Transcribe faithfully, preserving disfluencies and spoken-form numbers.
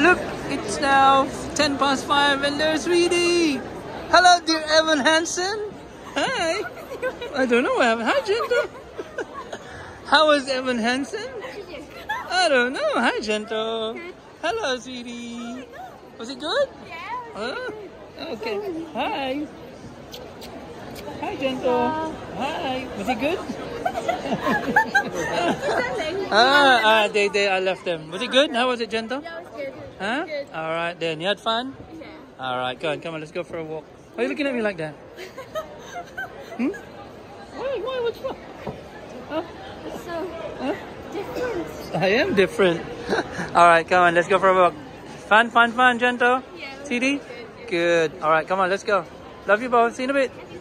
look, it's now ten past five and there's Sweetie. Hello, dear Evan Hansen. Hi. I don't know what happened. Hi, Jentle. How was Evan Hansen? I don't know. Hi, Jentle. Hello, Sweetie. Was it good? Yeah. Huh? Okay. Hi. Hi, Jentle. Hi. Was it good? ah, ah, they, they, I left them. Was it good? How was it, Jentle? Yeah, it was good. Huh? Good. All right, then. You had fun? Yeah. All right, go on. Come on, let's go for a walk. Why are you looking at me like that? Hmm? Why? Why? What's wrong? Huh? It's so Huh? different. I am different. All right, come on. Let's go for a walk. Fun, fun, fun, Jentle? Yeah. C D? Good. Good. All right, come on. Let's go. Love you both. See you in a bit.